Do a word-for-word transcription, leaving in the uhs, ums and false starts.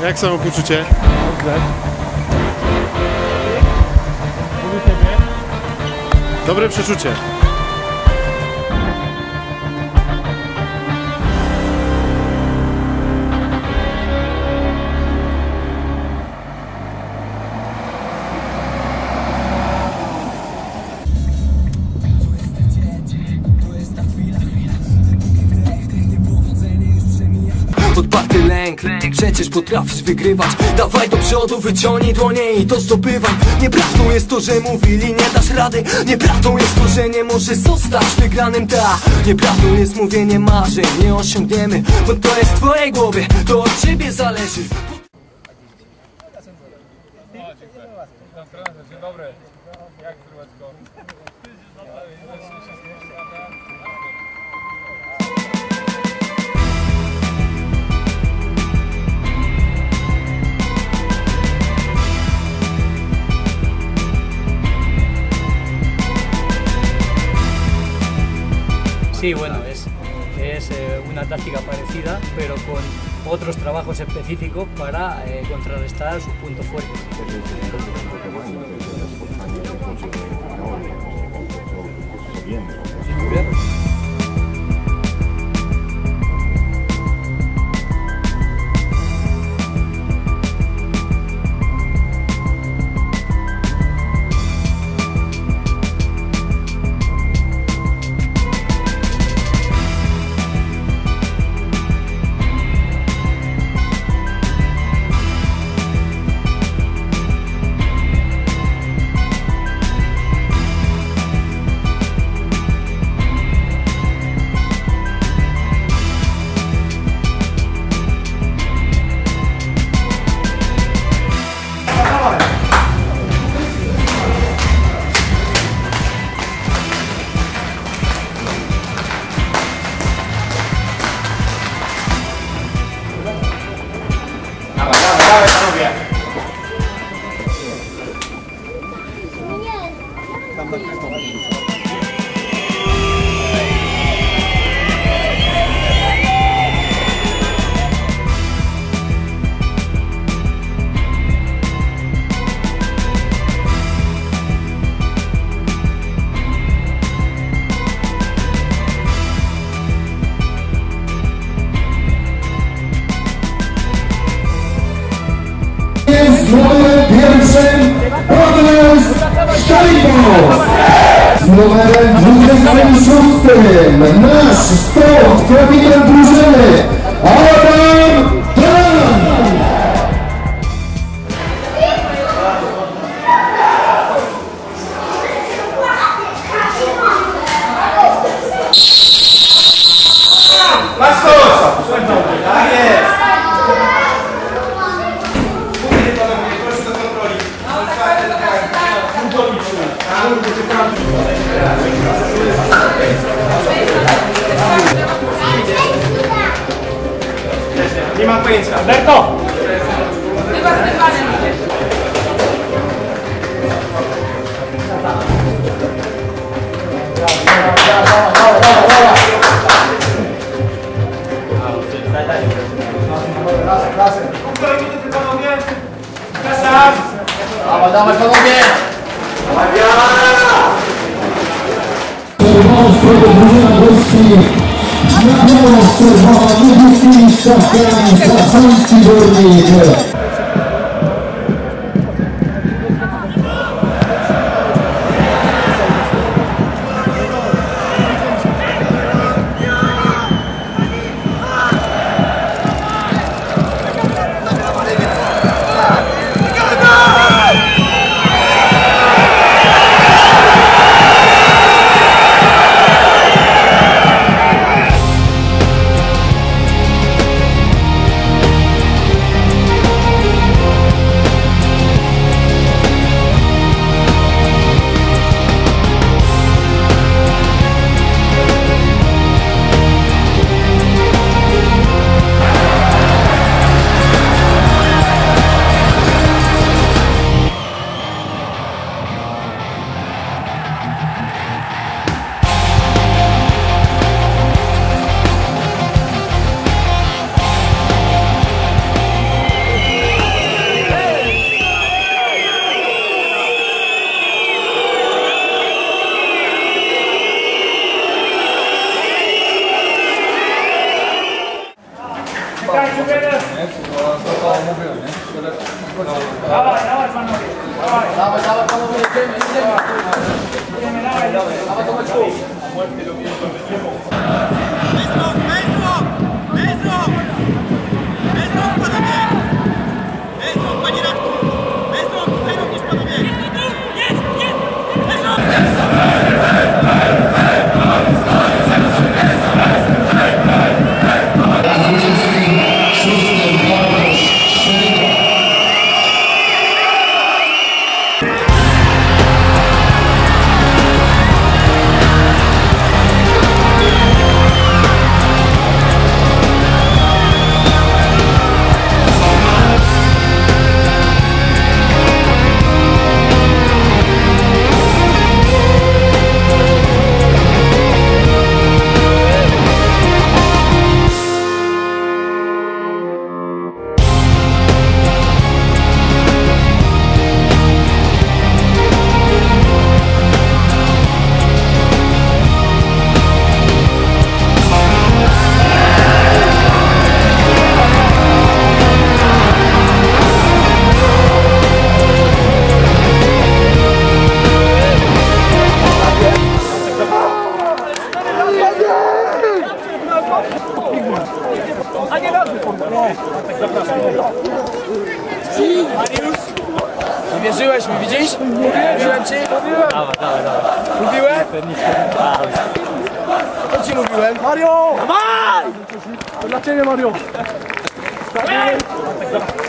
Jak samopoczucie? Dobrze. Dobre przeczucie. Odparty lęk, przecież potrafisz wygrywać. Dawaj do przodu, wyciągnij dłonie i to zdobywaj. Nieprawdą jest to, że mówili nie dasz rady. Nieprawdą jest to, że nie możesz zostać wygranym, ta. Nieprawdą jest mówienie marzeń, nie osiągniemy, bo to jest w twojej głowie, to od ciebie zależy. Dzień dobry. Jak zdróweczko? Sí, bueno, es, es eh, una táctica parecida, pero con otros trabajos específicos para eh, contrarrestar sus puntos fuertes. Z numerem pierwszym Progres Szczelików. Z numerem dwudziestym szóstym nasz stąd kapitan drużyny Adam Tran. Tak jest! Nie mam pojęcia. Berto! Chyba z Stefanem idziesz. Dawaj, dawaj panowie! Drużyna gości na biało z czerwona, niebieskimi szafkami, Zasański Górnik. Dawaj, dawaj, panowie, jedziemy, jedziemy. Dawaj, Tomeczku. Nie wierzyłeś mi, widzisz? Mówiłem ci? Mówiłem. Dawaj, dawaj, dawaj. Mówiłem? Co ci mówiłem? Mario! Dawaj! To dla ciebie, Mario.